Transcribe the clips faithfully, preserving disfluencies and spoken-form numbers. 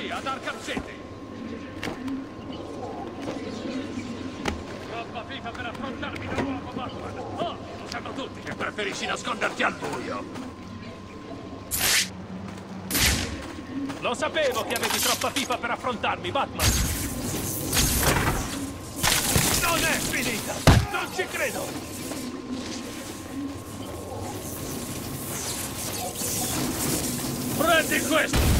qui, ad Arkham City! Troppa FIFA per affrontarmi da nuovo, Batman! Oh, lo sanno tutti che preferisci nasconderti al buio! Lo sapevo che avevi troppa FIFA per affrontarmi, Batman! Non è finita! Non ci credo! Prendi questo!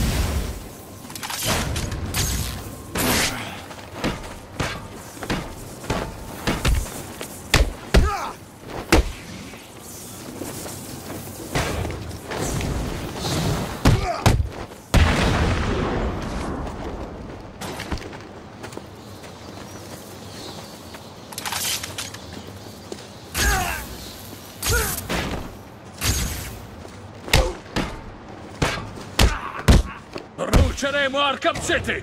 Bruceremo Arkham City!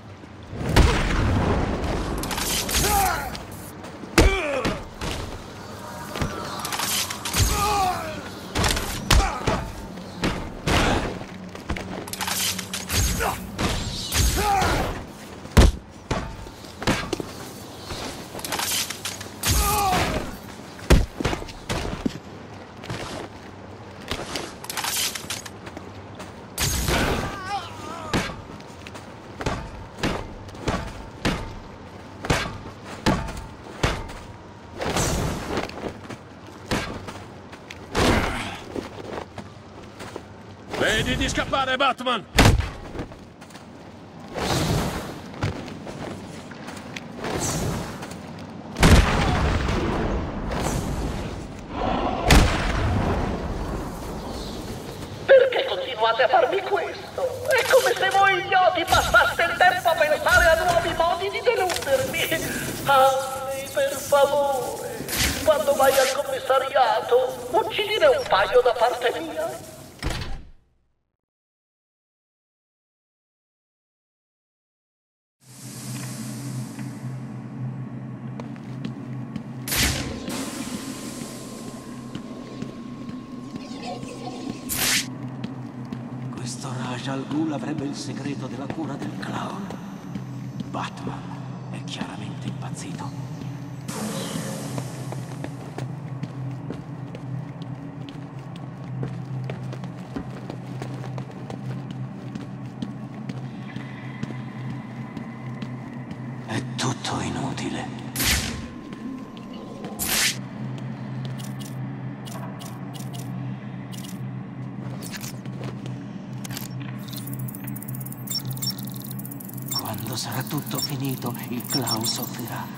Vedi di scappare, Batman! Perché continuate a farmi questo? È come se voi idioti passaste il tempo a pensare a nuovi modi di deludermi. Harley, per favore, quando vai al commissariato, uccidine un paio da parte mia. Al Ghul avrebbe il segreto della cura del clown. Batman è chiaramente impazzito. È tutto inutile. Quando sarà tutto finito, il clown soffrirà.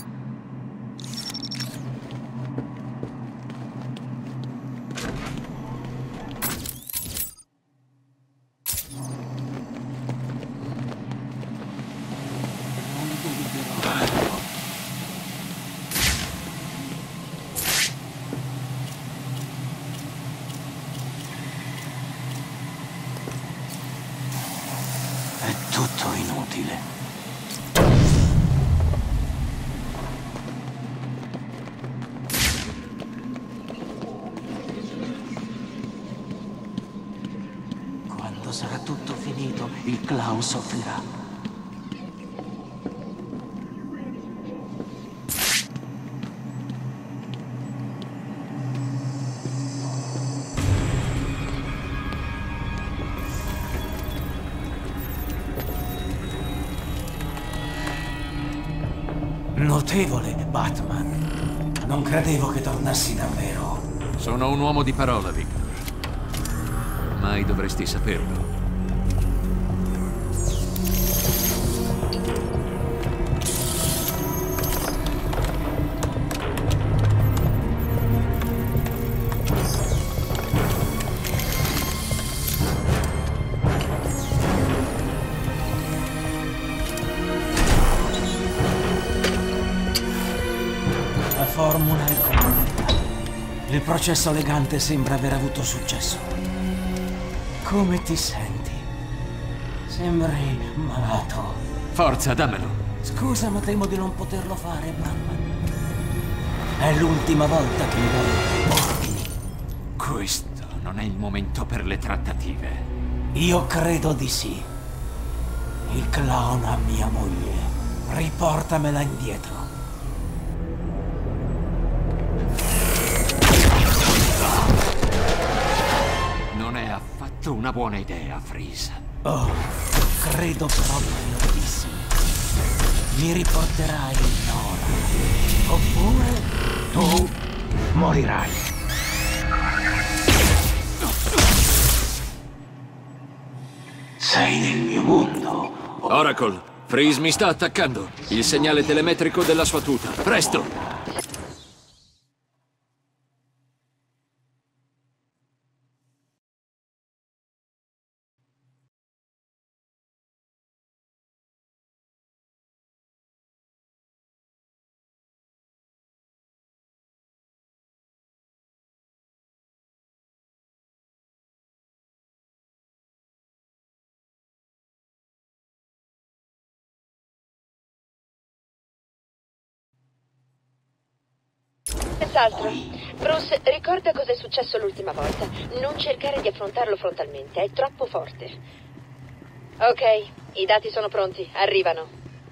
È tutto inutile. Quando sarà tutto finito, il clown soffrirà. Notevole, Batman. Non credevo che tornassi davvero. Sono un uomo di parola, Victor. Ormai dovresti saperlo. La formula è completa. Il processo legante sembra aver avuto successo. Come ti senti? Sembri malato. Forza, dammelo. Scusa, ma temo di non poterlo fare, Batman. È l'ultima volta che mi do ordini. Questo non è il momento per le trattative. Io credo di sì. Il clown ha mia moglie. Riportamela indietro. Non è affatto una buona idea, Freeze. Oh, credo proprio di sì. Mi riporterai Nora. Oppure tu morirai. Sei nel mio mondo. Oracle, Freeze mi sta attaccando. Il segnale telemetrico della sua tuta. Presto! Senz'altro. Bruce, ricorda cosa è successo l'ultima volta. Non cercare di affrontarlo frontalmente, è troppo forte. Ok, i dati sono pronti, arrivano.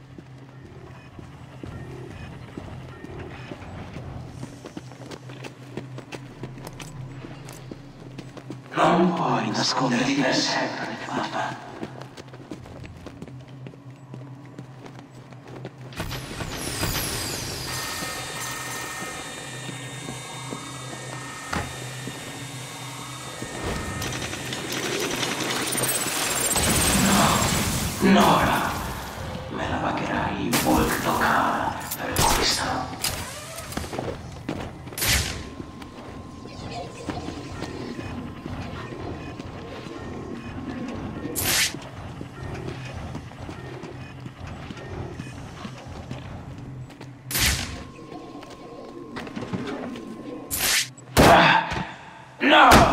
Non puoi nasconderti per sempre, Batman. Nora, me la pagherai molto cara per questo. Ah, no!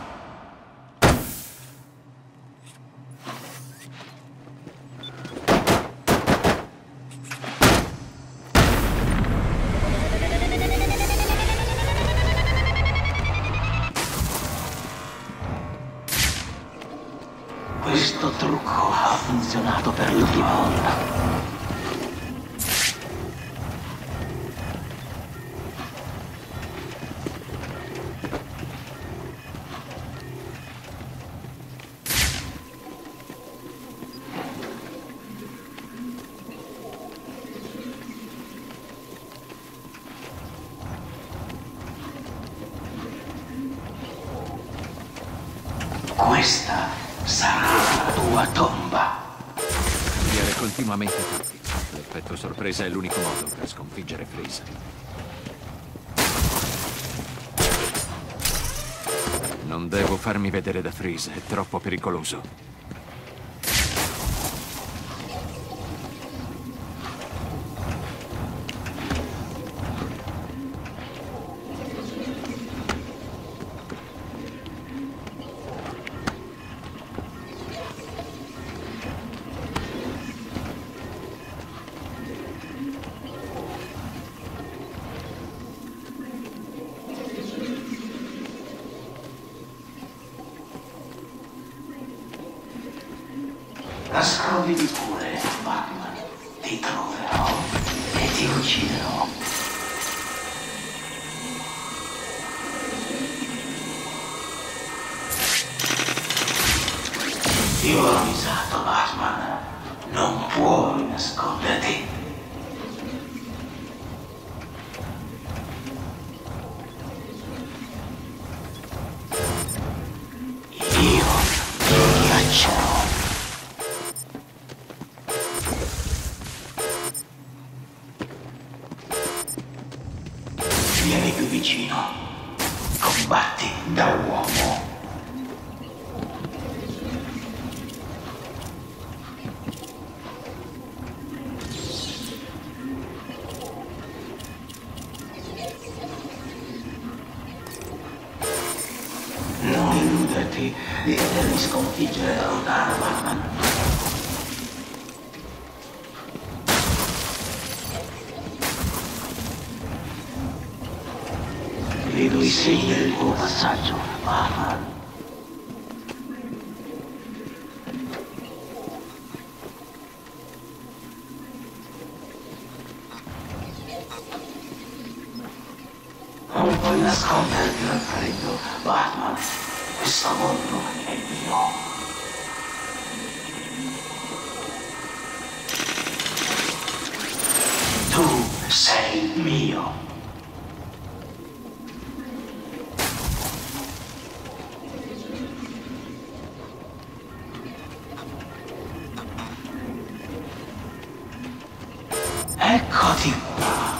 Questo trucco ha funzionato per l'ultima volta. Questa sarà la tua tomba. Studiare continuamente tattica. L'effetto sorpresa è l'unico modo per sconfiggere Freeze. Non devo farmi vedere da Freeze, è troppo pericoloso. Nasconditi pure, Batman. Ti troverò e ti ucciderò. Ti ho avvisato, Batman. Non puoi nasconderti. Io ti ghiaccerò. Vieni più vicino. Combatti da uomo. Non illuderti di potermi sconfiggere da lontano, Batman. Vedo i segni del tuo passaggio, Batman. nasconderti dal freddo, Batman. Questo mondo è mio. Tu sei mio. Eccoti qua.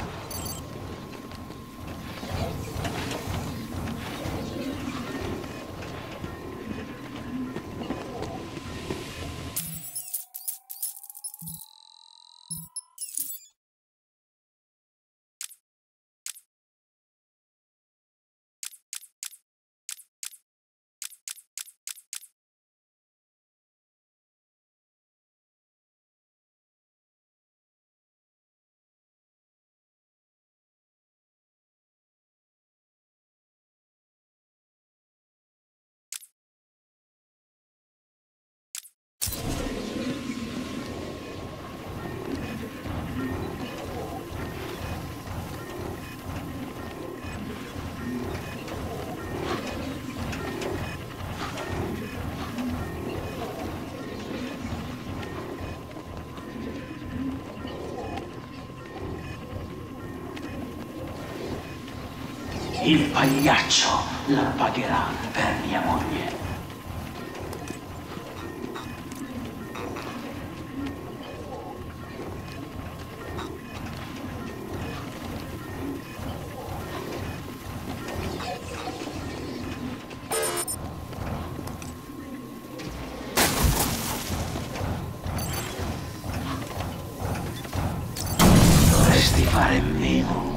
Il pagliaccio la pagherà per mia moglie. Dovresti fare meno rumore.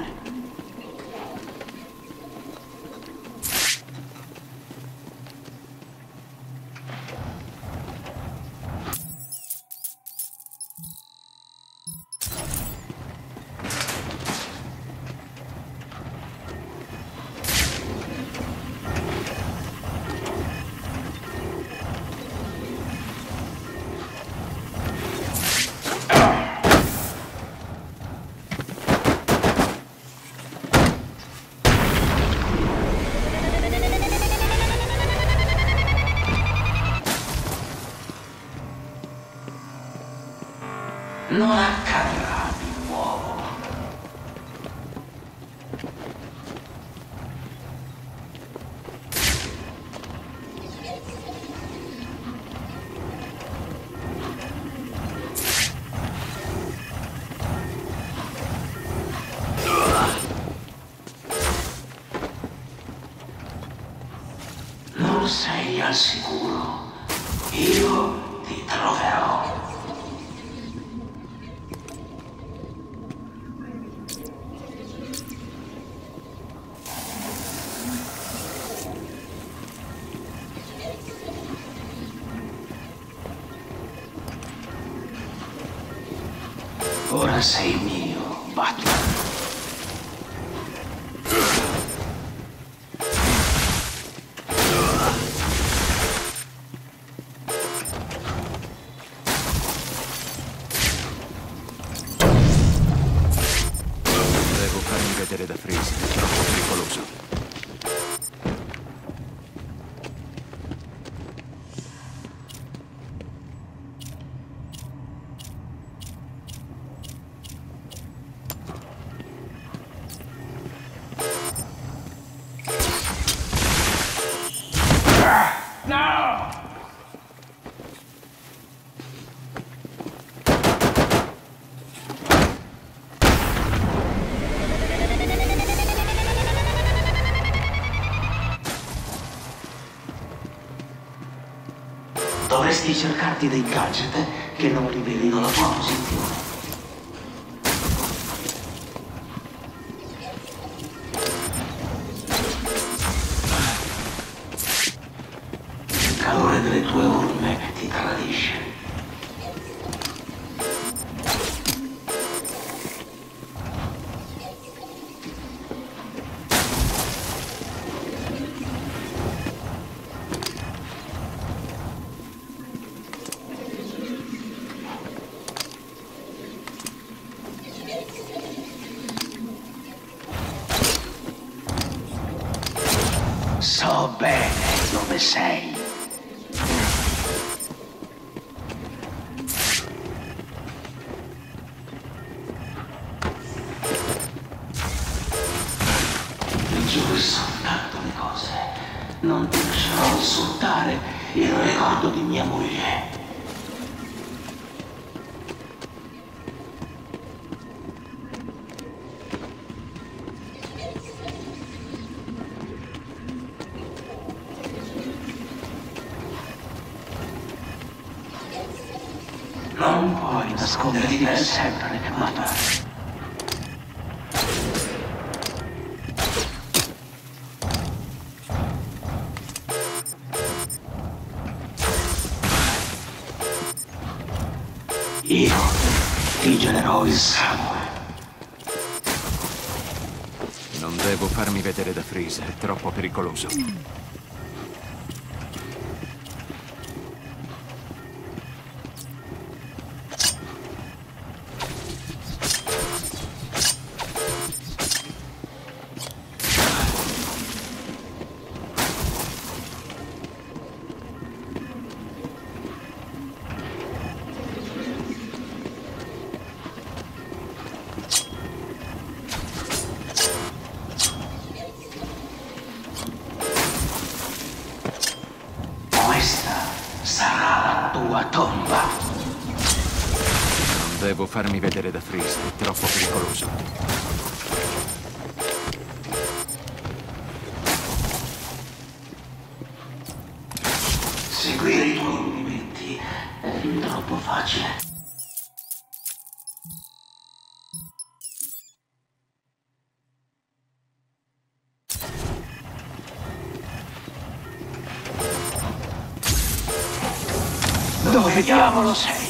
Non accadrà di nuovo. Non sei al sicuro. Io ti troverò. Ora sei mio, Batman. Devo farmi vedere da Freeze, è troppo pericoloso. Dovresti cercarti dei gadget che non rivelino la tua posizione. Il calore delle tue orme ti tradisce. dove sei. Mi giuro soltanto le cose. Non ti lascerò insultare il ricordo di mia moglie. Non puoi nasconderti per sempre, Mata. Io ti generò il sangue. Non devo farmi vedere da Freeze, è troppo pericoloso. Questa sarà la tua tomba. Non devo farmi vedere da Freeze, è troppo pericoloso. Seguire i tuoi movimenti è fin troppo facile. Dove diavolo sei?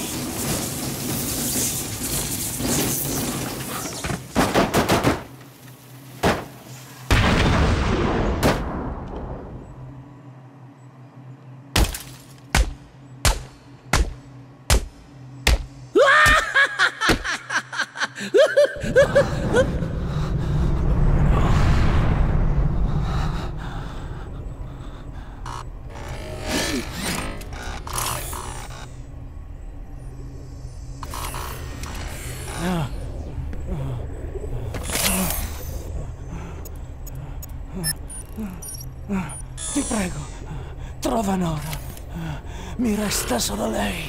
Ti prego, trova Nora. Mi resta solo lei.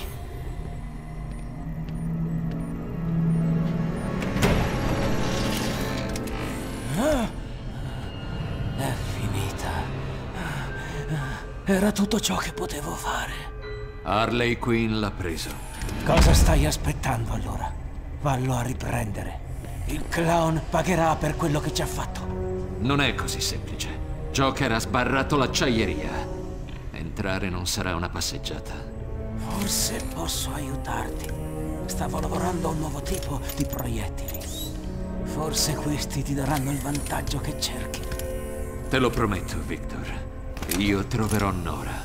È finita. Era tutto ciò che potevo fare. Harley Quinn l'ha preso. Cosa stai aspettando allora? Vallo a riprendere. Il clown pagherà per quello che ci ha fatto. Non è così semplice. Joker ha sbarrato l'acciaieria. Entrare non sarà una passeggiata. Forse posso aiutarti. Stavo lavorando a un nuovo tipo di proiettili. Forse questi ti daranno il vantaggio che cerchi. Te lo prometto, Victor. Io troverò Nora.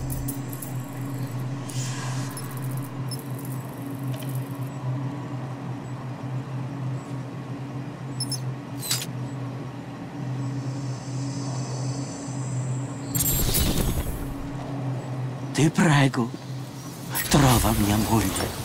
Ti prego, trova mia moglie.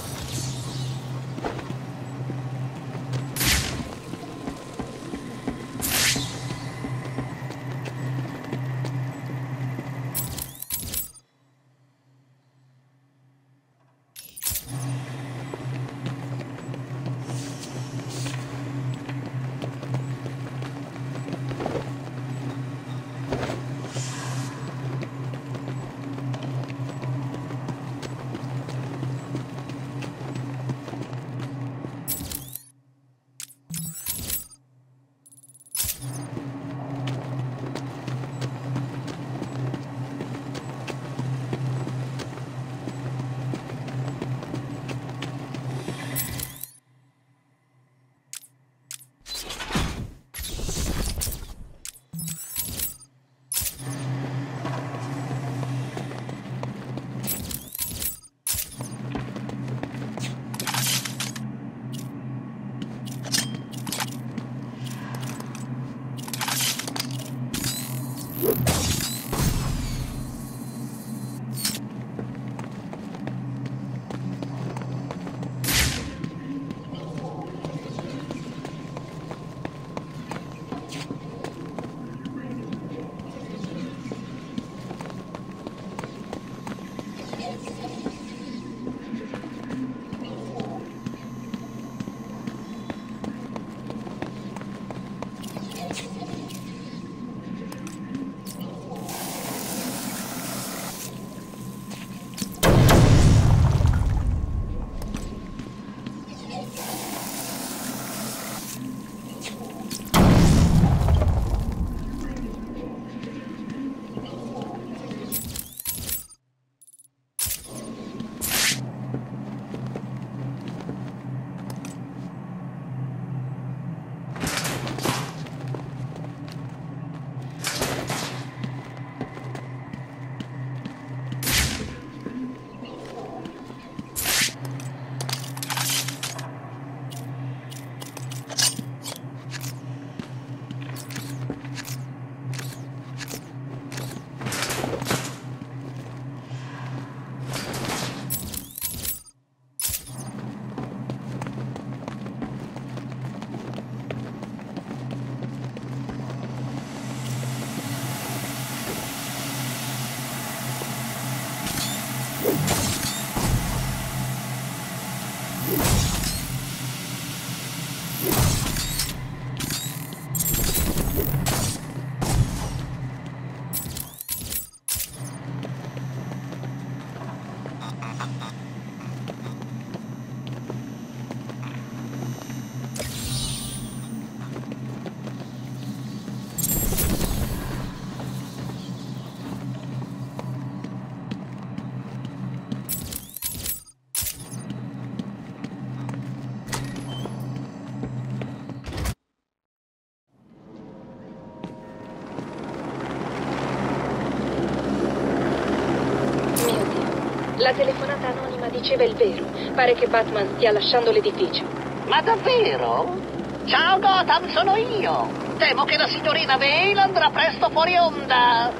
La telefonata anonima diceva il vero. Pare che Batman stia lasciando l'edificio. Ma davvero? Ciao Gotham, sono io. Temo che la signorina Vale andrà presto fuori onda.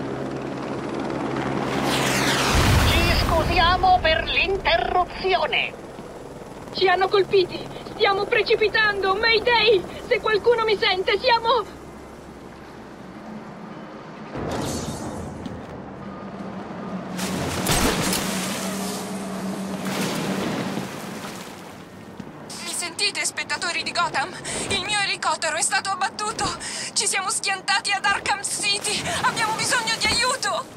Ci scusiamo per l'interruzione. Ci hanno colpiti! Stiamo precipitando! Mayday! Se qualcuno mi sente, siamo... Mi sentite, spettatori di Gotham? Il mio elicottero è stato abbattuto! Ci siamo schiantati ad Arkham City! Abbiamo bisogno di aiuto!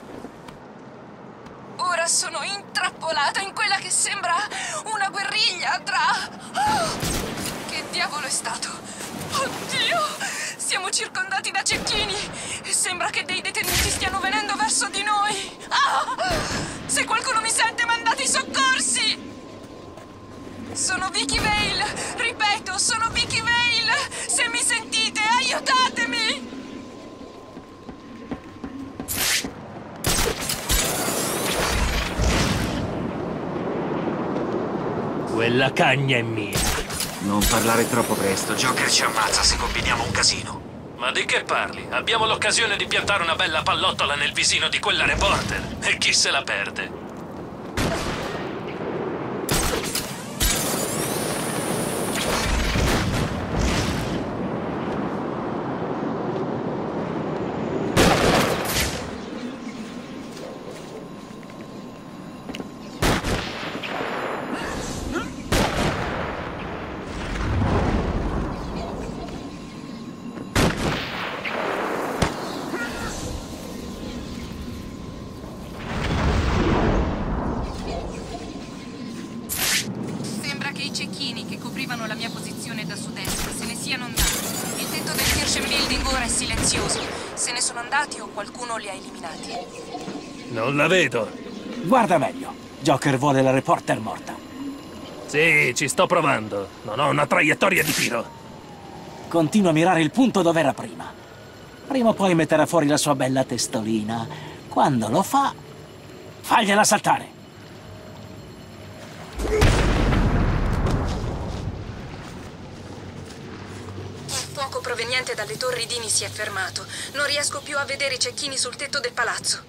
Ora sono intrappolata in quella che sembra una guerriglia tra... Oh! Che diavolo è stato? Oddio! Siamo circondati da cecchini e sembra che dei detenuti stiano venendo verso di noi! Ah! Se qualcuno mi sente, mandate i soccorsi! Sono Vicky Vale! Ripeto, sono Vicky Vale! Se mi sentite, aiutatemi! Quella cagna è mia. Non parlare troppo presto. Joker ci ammazza se combiniamo un casino. Ma di che parli? Abbiamo l'occasione di piantare una bella pallottola nel visino di quella reporter. E chi se la perde? La mia posizione da sud-est, se ne siano andati. Il tetto del Kirchen Building ora è silenzioso. Se ne sono andati o qualcuno li ha eliminati? Non la vedo. Guarda meglio. Joker vuole la reporter morta. Sì, ci sto provando. Non ho una traiettoria di tiro. Continua a mirare il punto dove era prima. Prima o poi metterà fuori la sua bella testolina. Quando lo fa, fagliela saltare. Il fuoco proveniente dalle torri Dini si è fermato. Non riesco più a vedere i cecchini sul tetto del palazzo.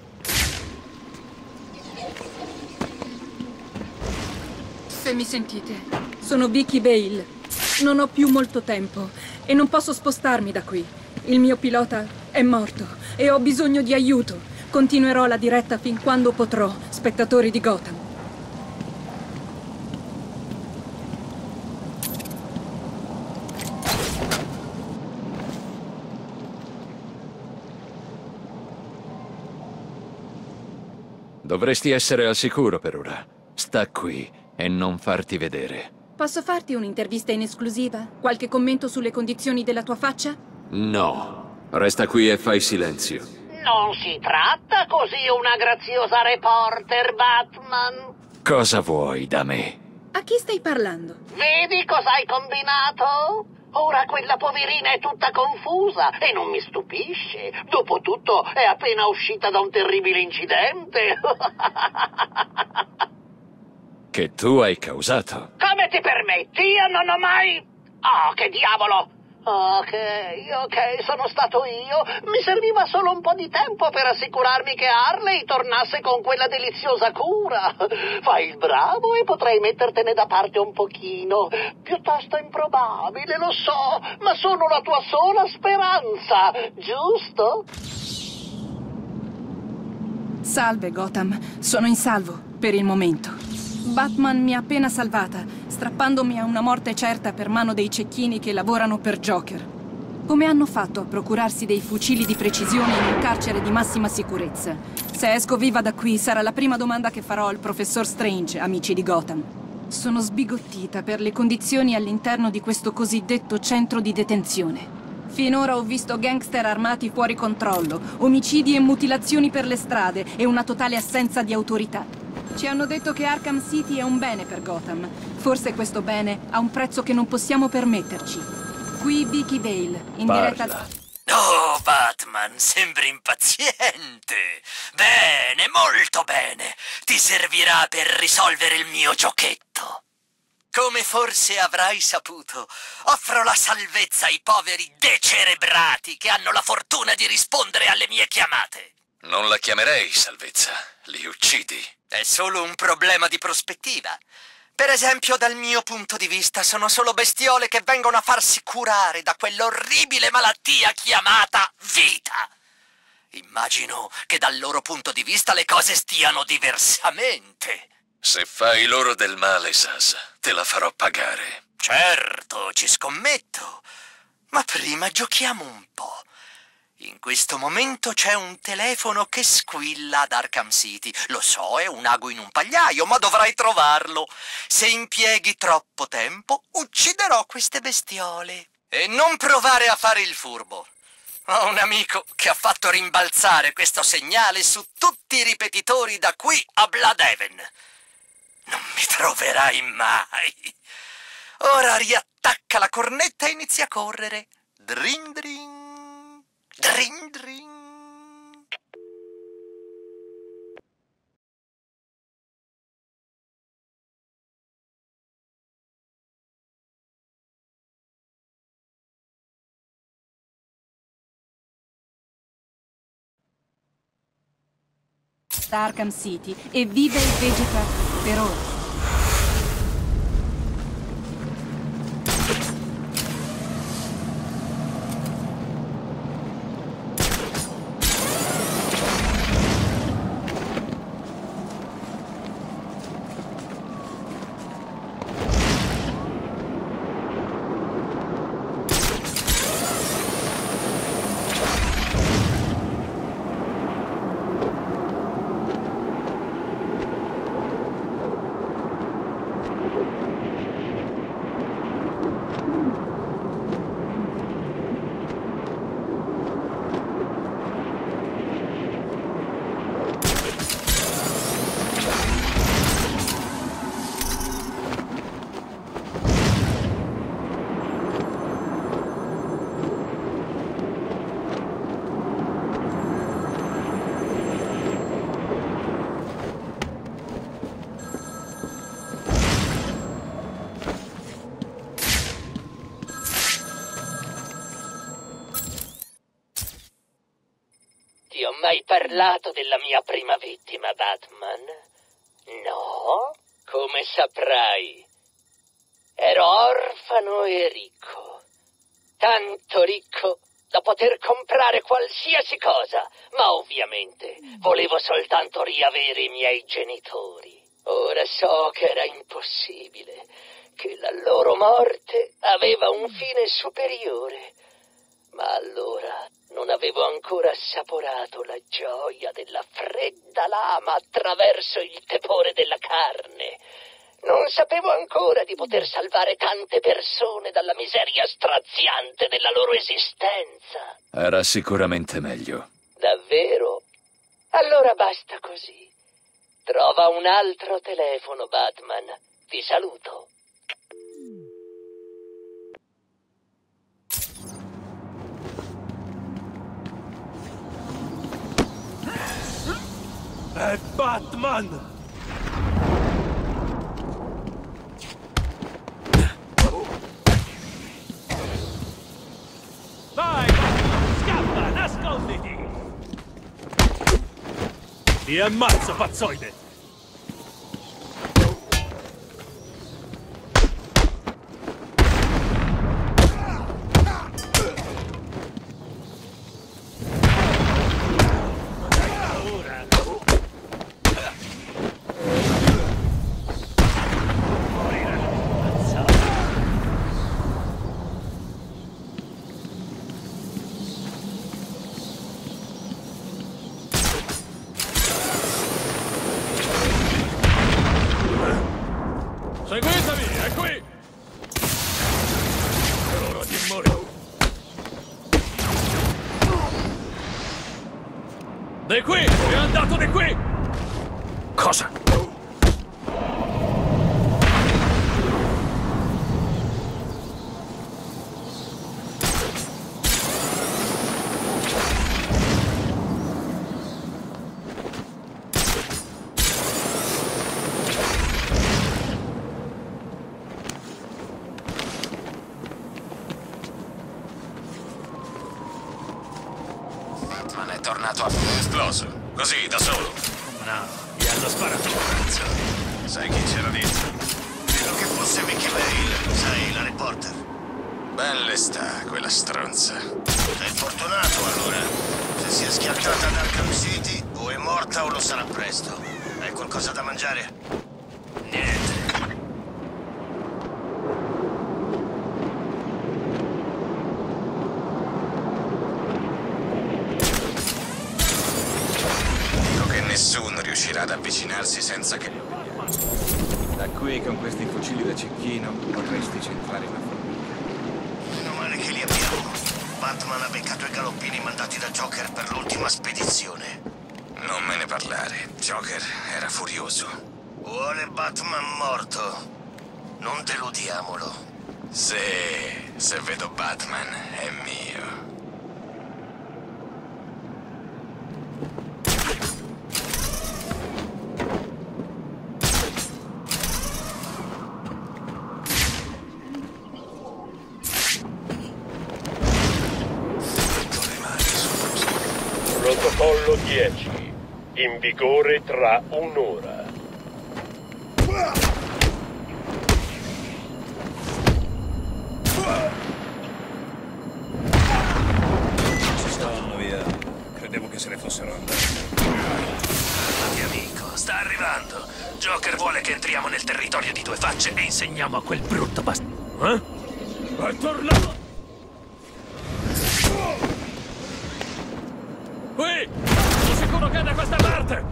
Se mi sentite, sono Vicky Vale. Non ho più molto tempo e non posso spostarmi da qui. Il mio pilota è morto e ho bisogno di aiuto. Continuerò la diretta fin quando potrò, spettatori di Gotham. Dovresti essere al sicuro per ora. Sta qui e non farti vedere. Posso farti un'intervista in esclusiva? Qualche commento sulle condizioni della tua faccia? No. Resta qui e fai silenzio. Non si tratta così una graziosa reporter, Batman. Cosa vuoi da me? A chi stai parlando? Vedi cosa hai combinato? Ora quella poverina è tutta confusa e non mi stupisce. Dopotutto è appena uscita da un terribile incidente. Che tu hai causato. Come ti permetti? Io non ho mai... Oh, che diavolo! Ok, ok, sono stato io. Mi serviva solo un po' di tempo per assicurarmi che Harley tornasse con quella deliziosa cura. Fai il bravo e potrei mettertene da parte un pochino. Piuttosto improbabile, lo so, ma sono la tua sola speranza, giusto? Salve, Gotham. Sono in salvo, per il momento. Batman mi ha appena salvata, strappandomi a una morte certa per mano dei cecchini che lavorano per Joker. Come hanno fatto a procurarsi dei fucili di precisione in un carcere di massima sicurezza? Se esco viva da qui sarà la prima domanda che farò al professor Strange, amici di Gotham. Sono sbigottita per le condizioni all'interno di questo cosiddetto centro di detenzione. Finora ho visto gangster armati fuori controllo, omicidi e mutilazioni per le strade e una totale assenza di autorità. Ci hanno detto che Arkham City è un bene per Gotham. Forse questo bene ha un prezzo che non possiamo permetterci. Qui Vicky Vale, in diretta... Parla. Oh, Batman, sembri impaziente. Bene, molto bene. Ti servirà per risolvere il mio giochetto. Come forse avrai saputo, offro la salvezza ai poveri decerebrati che hanno la fortuna di rispondere alle mie chiamate. Non la chiamerei salvezza, li uccidi. È solo un problema di prospettiva. Per esempio, dal mio punto di vista, sono solo bestiole che vengono a farsi curare da quell'orribile malattia chiamata vita. Immagino che dal loro punto di vista le cose stiano diversamente. Se fai loro del male, Sas, te la farò pagare. Certo, ci scommetto. Ma prima giochiamo un po'. In questo momento c'è un telefono che squilla ad Arkham City. Lo so, è un ago in un pagliaio, ma dovrai trovarlo. Se impieghi troppo tempo, ucciderò queste bestiole. E non provare a fare il furbo. Ho un amico che ha fatto rimbalzare questo segnale su tutti i ripetitori da qui a Bloodhaven. Non mi troverai mai. Ora riattacca la cornetta e inizia a correre. Drin drin. Drin drin. Da Arkham City e vive e vegeta per ora. Ti ho mai parlato della mia prima vittima, Batman? No? Come saprai, ero orfano e ricco. Tanto ricco da poter comprare qualsiasi cosa, ma ovviamente volevo soltanto riavere i miei genitori. Ora so che era impossibile, che la loro morte aveva un fine superiore, ma allora non avevo ancora assaporato la gioia della fredda lama attraverso il tepore della carne. Non sapevo ancora di poter salvare tante persone dalla miseria straziante della loro esistenza. Era sicuramente meglio. Davvero? Allora basta così. Trova un altro telefono, Batman. Ti saluto. È Batman! Vai! Scappa! Nasconditi! Ti ammazzo, pazzoide! Seguitemi, è qui! È ora di morire! Di qui! È andato di qui! Cosa? tornato a... Esploso. Così, da solo. No, gli hanno sparato un cazzo. Sai chi c'era dentro? Credo che fosse Vicky Vale, sai, la reporter. Belle sta, quella stronza. Sei fortunato, allora. Se si è schiantata ad Arkham City, o è morta o lo sarà presto. Hai qualcosa da mangiare? Niente. Nessuno riuscirà ad avvicinarsi senza che... Da qui, con questi fucili da cecchino, potresti centrare una formica. Meno male che li abbiamo. Batman ha beccato i galoppini mandati da Joker per l'ultima spedizione. Non me ne parlare. Joker era furioso. Vuole Batman morto. Non deludiamolo. Se... se vedo Batman, è mio. Protocollo dieci. In vigore tra un'ora. Si stavano via. Credevo che se ne fossero andati. Mio amico, sta arrivando. Joker vuole che entriamo nel territorio di Due Facce e insegniamo a quel brutto bast... Eh? È tornato! Qui! Sono sicuro che è da questa parte!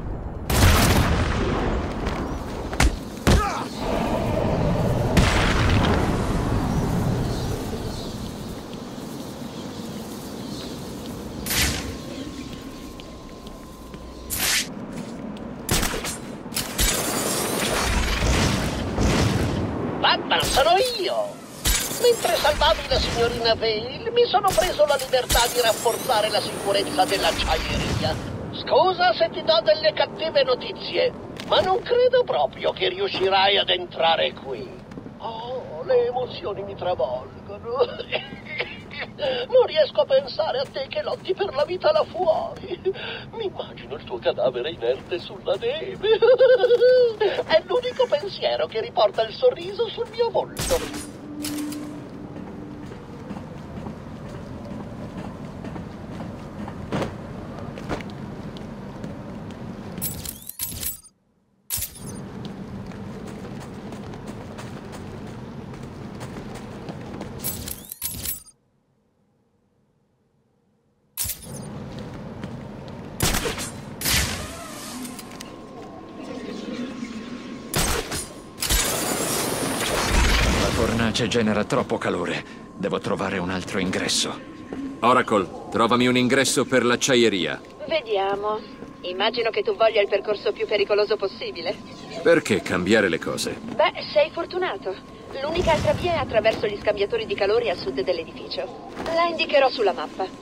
Batman sono io! Mentre salvavi la signorina Vale, mi sono preso la libertà di rafforzare la sicurezza dell'acciaieria. Scusa se ti do delle cattive notizie, ma non credo proprio che riuscirai ad entrare qui. Oh, le emozioni mi travolgono. Non riesco a pensare a te che lotti per la vita là fuori. Mi immagino il tuo cadavere inerte sulla neve. È l'unico pensiero che riporta il sorriso sul mio volto. La fornace genera troppo calore. Devo trovare un altro ingresso. Oracle, trovami un ingresso per l'acciaieria. Vediamo. Immagino che tu voglia il percorso più pericoloso possibile. Perché cambiare le cose? Beh, sei fortunato. L'unica altra via è attraverso gli scambiatori di calori a sud dell'edificio. La indicherò sulla mappa.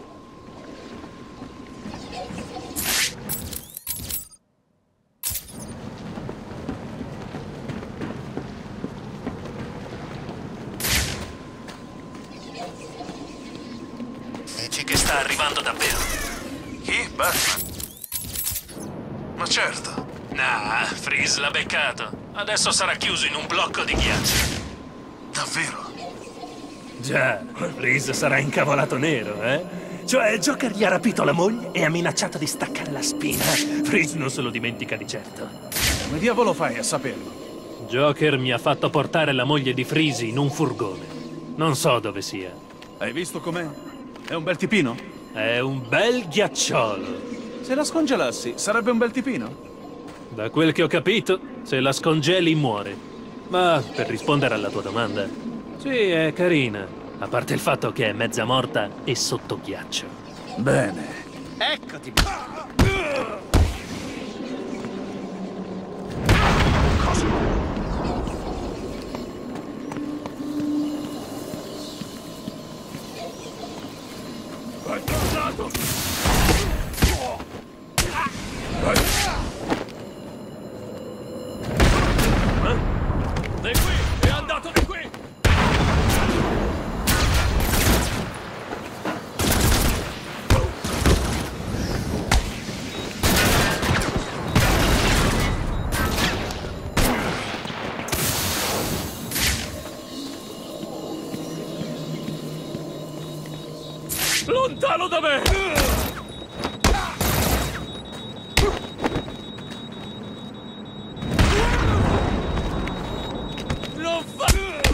Dici che sta arrivando davvero? Chi? Batman? Ma certo. Nah, Freeze l'ha beccato. Adesso sarà chiuso in un blocco di ghiaccio. Davvero? Già, Freeze sarà incavolato nero, eh? Cioè, Joker gli ha rapito la moglie e ha minacciato di staccare la spina. Freeze non se lo dimentica di certo. Come diavolo fai a saperlo? Joker mi ha fatto portare la moglie di Freeze in un furgone. Non so dove sia. Hai visto com'è? È un bel tipino? È un bel ghiacciolo. Se la scongelassi, sarebbe un bel tipino? Da quel che ho capito, se la scongeli muore. Ma per rispondere alla tua domanda, sì, è carina. A parte il fatto che è mezza morta e sotto ghiaccio. Bene. Eccoti. È tornato! Eh? Di qui! È andato di qui! Lontano da me! Non fa...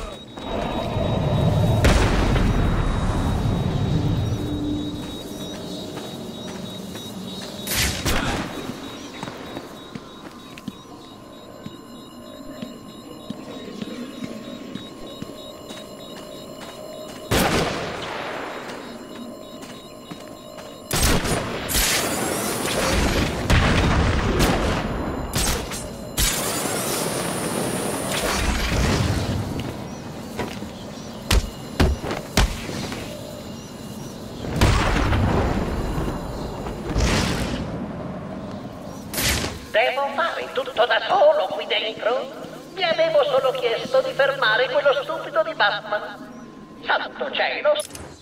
Devo fare tutto da solo qui dentro? Mi avevo solo chiesto di fermare quello stupido di Batman. Santo cielo!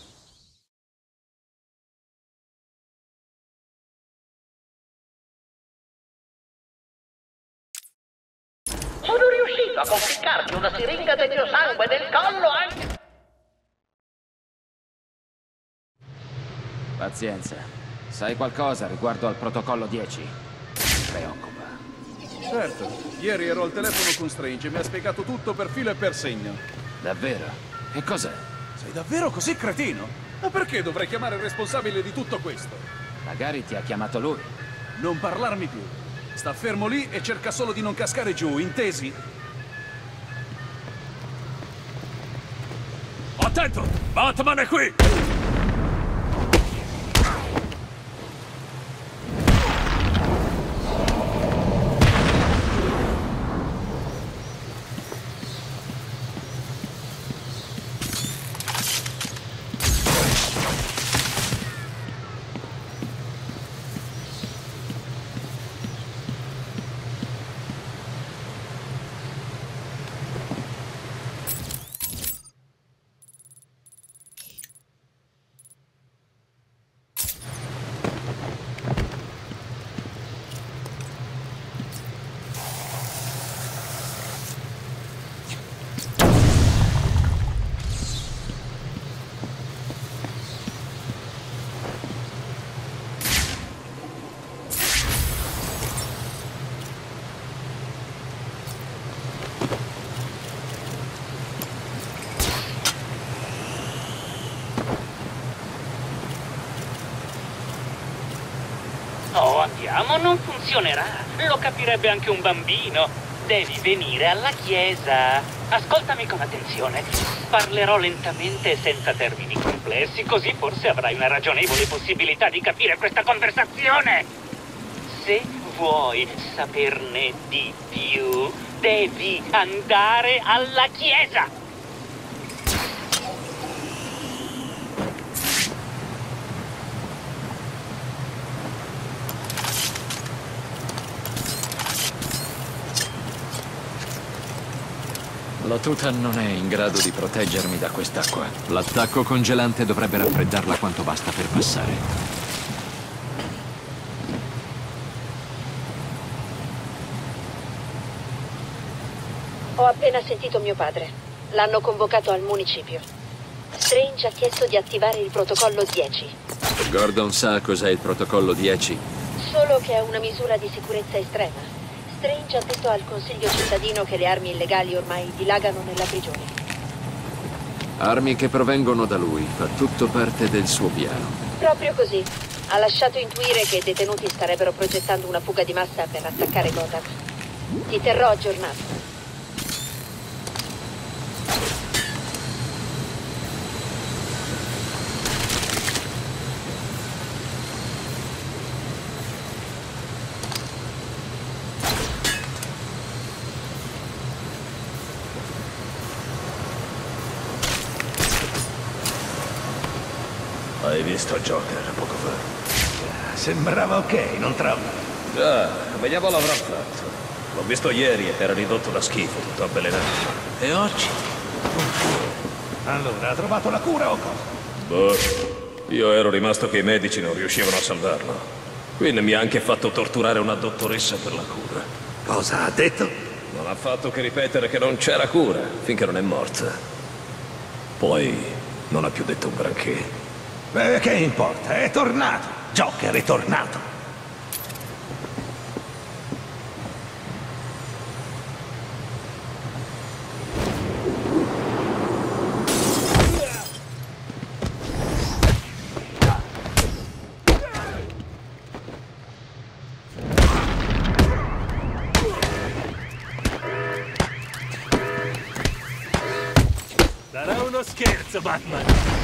Sono riuscito a conficcarmi una siringa del mio sangue nel collo anche... Pazienza. Sai qualcosa riguardo al protocollo dieci? Preoccupa. Certo, ieri ero al telefono con Strange e mi ha spiegato tutto per filo e per segno. Davvero? Che cos'è? Sei davvero così cretino? Ma perché dovrei chiamare il responsabile di tutto questo? Magari ti ha chiamato lui. Non parlarmi più. Sta fermo lì e cerca solo di non cascare giù, intesi? Attento! Batman è qui! Oh, andiamo, non funzionerà. Lo capirebbe anche un bambino. Devi venire alla chiesa. Ascoltami con attenzione. Parlerò lentamente e senza termini complessi, così forse avrai una ragionevole possibilità di capire questa conversazione. Se vuoi saperne di più, devi andare alla chiesa. La tuta non è in grado di proteggermi da quest'acqua. L'attacco congelante dovrebbe raffreddarla quanto basta per passare. Ho appena sentito mio padre. L'hanno convocato al municipio. Strange ha chiesto di attivare il protocollo dieci. Gordon sa cos'è il protocollo dieci? Solo che è una misura di sicurezza estrema. Strange ha detto al consiglio cittadino che le armi illegali ormai dilagano nella prigione. Armi che provengono da lui, fa tutto parte del suo piano. Proprio così. Ha lasciato intuire che i detenuti starebbero progettando una fuga di massa per attaccare Gotham. Ti terrò aggiornato. Hai visto Joker poco fa? Sembrava ok, non trovi? Già, vediamo l'avrà fatto. L'ho visto ieri e era ridotto da schifo, tutto avvelenato. E oggi? Allora, ha trovato la cura o cosa? Boh, io ero rimasto che i medici non riuscivano a salvarlo. Quindi mi ha anche fatto torturare una dottoressa per la cura. Cosa ha detto? Non ha fatto che ripetere che non c'era cura, finché non è morta. Poi non ha più detto un granché. Beh, che importa? È tornato. Joker è tornato. Sarà uno scherzo, Batman!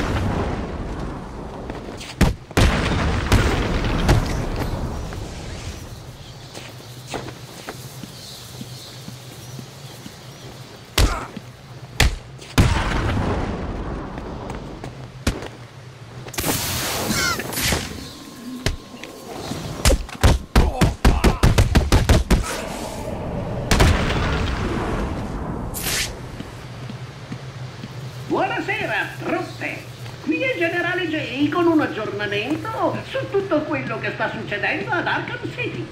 Buonasera, Rosse. Qui è Generale J con un aggiornamento su tutto quello che sta succedendo ad Arkham City.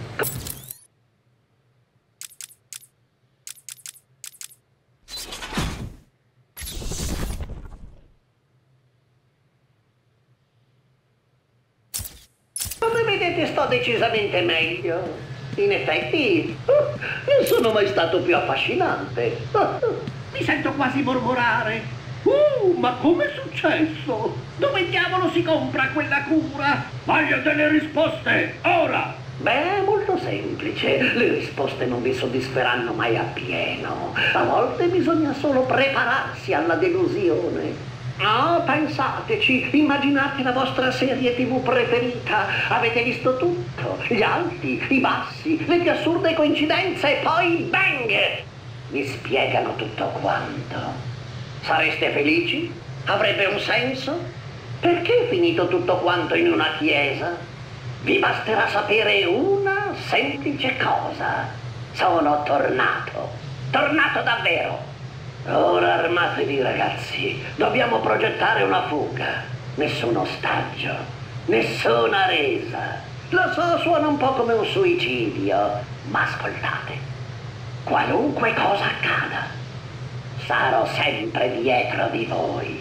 Come vedete sto decisamente meglio. In effetti, non sono mai stato più affascinante. Mi sento quasi mormorare. Uh, ma com'è successo? Dove diavolo si compra quella cura? Voglio delle risposte, ora! Beh, è molto semplice. Le risposte non vi soddisferanno mai appieno. A volte bisogna solo prepararsi alla delusione. Oh, pensateci, immaginate la vostra serie tivù preferita. Avete visto tutto, gli alti, i bassi, le più assurde coincidenze e poi bang! Vi spiegano tutto quanto. Sareste felici? Avrebbe un senso? Perché è finito tutto quanto in una chiesa? Vi basterà sapere una semplice cosa. Sono tornato. Tornato davvero. Ora armatevi, ragazzi. Dobbiamo progettare una fuga. Nessun ostaggio. Nessuna resa. Lo so, suona un po' come un suicidio. Ma ascoltate. Qualunque cosa accada, sarò sempre dietro di voi.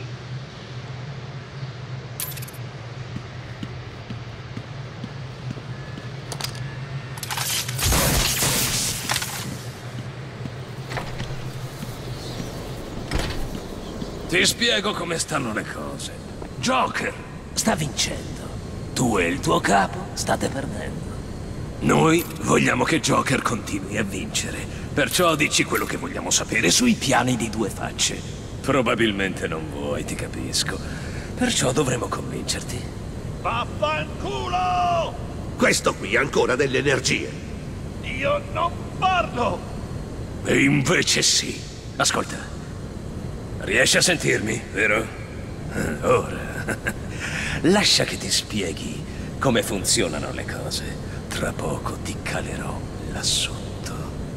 Ti spiego come stanno le cose. Joker sta vincendo. Tu e il tuo capo state perdendo. Noi vogliamo che Joker continui a vincere. Perciò dici quello che vogliamo sapere sui piani di Due Facce. Probabilmente non vuoi, ti capisco. Perciò dovremo convincerti. Vaffanculo! Questo qui ha ancora delle energie. Io non parlo! E invece sì. Ascolta. Riesci a sentirmi, vero? Ora. Lascia che ti spieghi come funzionano le cose. Tra poco ti calerò là sotto.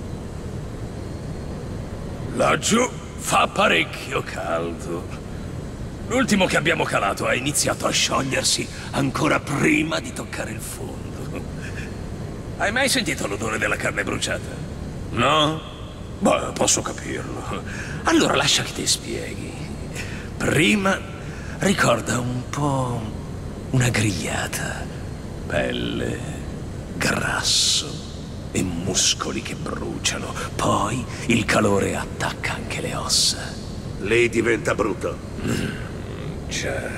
Laggiù fa parecchio caldo. L'ultimo che abbiamo calato ha iniziato a sciogliersi ancora prima di toccare il fondo. Hai mai sentito l'odore della carne bruciata? No? Beh, posso capirlo. Allora lascia che ti spieghi. Prima ricorda un po' una grigliata. Pelle, grasso e muscoli che bruciano. Poi il calore attacca anche le ossa. Lì diventa brutto. Mm, già.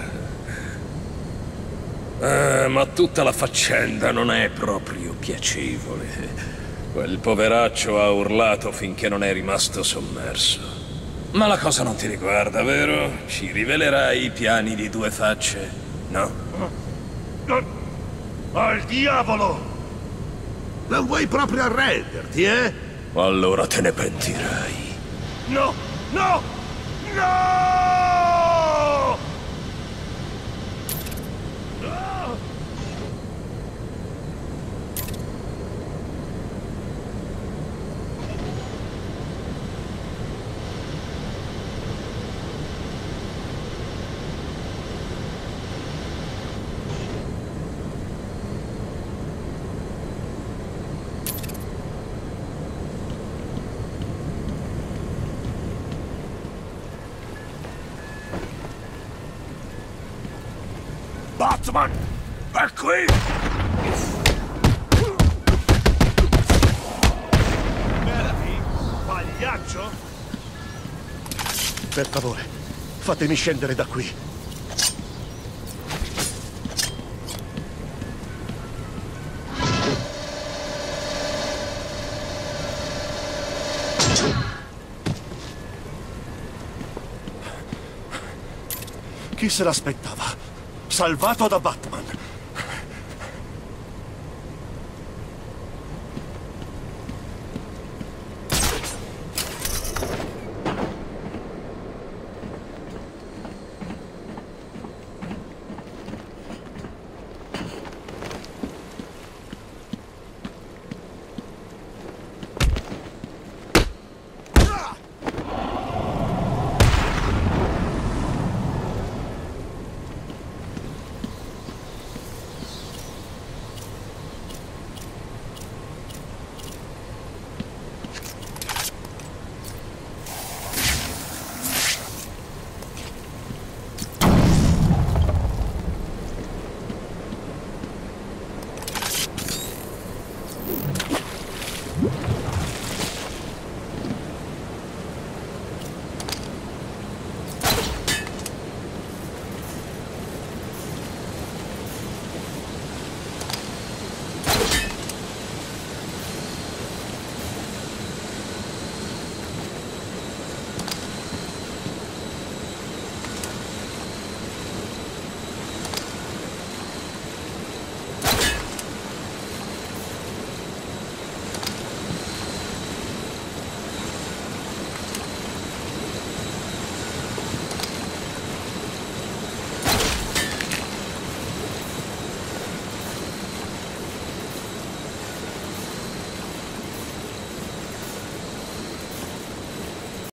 Eh, ma tutta la faccenda non è proprio piacevole. Quel poveraccio ha urlato finché non è rimasto sommerso. Ma la cosa non ti riguarda, vero? Ci rivelerai i piani di Due Facce, no? Al diavolo! Non vuoi proprio arrenderti, eh? Allora te ne pentirai. No! No! No! Batman! È qui! Melanie? Pagliaccio? Per favore, fatemi scendere da qui. Chi se l'aspettava? Salvato da Batman.